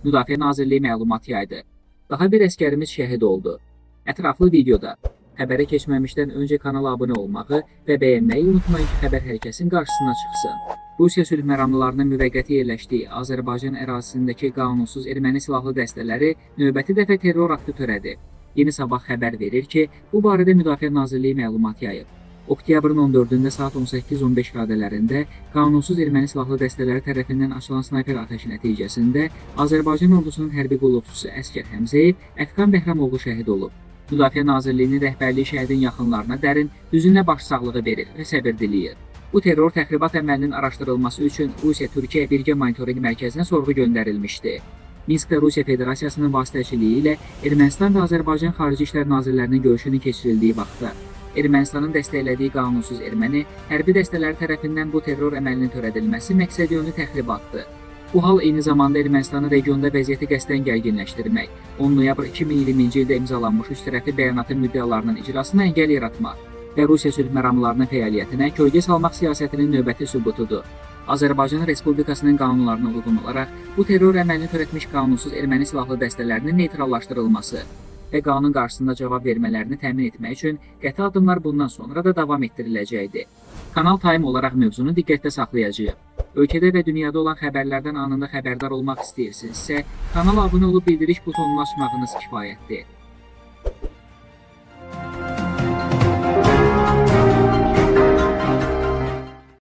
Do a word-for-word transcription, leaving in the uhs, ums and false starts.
Müdafiə Nazirliyi məlumat yaydı. Daha bir əskərimiz şəhid oldu. Ətraflı videoda. Xəbərə keçməmişdən öncə kanala abunə olmağı və bəyənməyi unutmayın ki, xəbər hər kəsin qarşısına çıxsın. Rusiya sülh məramlılarının müvəqqəti yerləşdiyi Azərbaycan ərazisindəki qanunsuz erməni silahlı dəstələri növbəti dəfə terror aktı törədi. Yeni Sabah xəbər verir ki, bu barədə Müdafiə Nazirliyi məlumat yayıb. Oktyabrın on dördündə saat on səkkiz on beş radələrində qanunsuz erməni silahlı dəstələri tərəfindən açılan snayper atəşi nəticəsində Azərbaycan ordusunun hərbi qulluqçusu Əskər Həmzəyev Ətqan Bəhramoğlu şəhid olub. Müdafiə Nazirliyinin rəhbərliyi şəhidin yaxınlarına dərin, hüzünlə başsağlığı verir və səbir diləyir. Bu terror təxribat əməlinin araşdırılması üçün Rusiya-Türkiyə birgə monitorinq mərkəzinə sorğu göndərilmişdi. Minskdə Rusiya Federasiyasının vasitəçiliyi ilə Ermənistan və Azərbaycan Xarici İşlər Nazirlərinin görüşünün keçirildiyi vaxtda Ermənistanın dəstəklədiyi qanunsuz erməni hərbi dəstələri tərəfindən bu terror əməlinin törədilməsi məqsədyönlü təxribatdır. Bu hal eyni zamanda Ermənistanın regionda vəziyyəti qəsdən gərginləşdirmək, on noyabr iki min iyirminci ildə imzalanmış üçtərəfli bəyanatın müddəalarının icrasına əngəl yaratmaq və Rusiya sülh məramlarının fəaliyyətinə kölgə salmaq siyasətinin növbəti sübutudur. Azərbaycan Respublikasının qanunlarına uyğun olaraq bu terror əməlini törətmiş qanunsuz erməni silahlı dəstələrinin neytrallaşdırılması və qanun qarşısında cavab vermələrini təmin etmək üçün qəti addımlar bundan sonra da davam etdiriləcəkdir. Kanal Time olaraq mövzunu diqqətdə saxlayacağıq. Ölkədə və dünyada olan xəbərlərdən anında xəbərdar olmaq istəyirsinizsə, kanala abunə olub bildiriş butonunu açmağınız kifayətdir.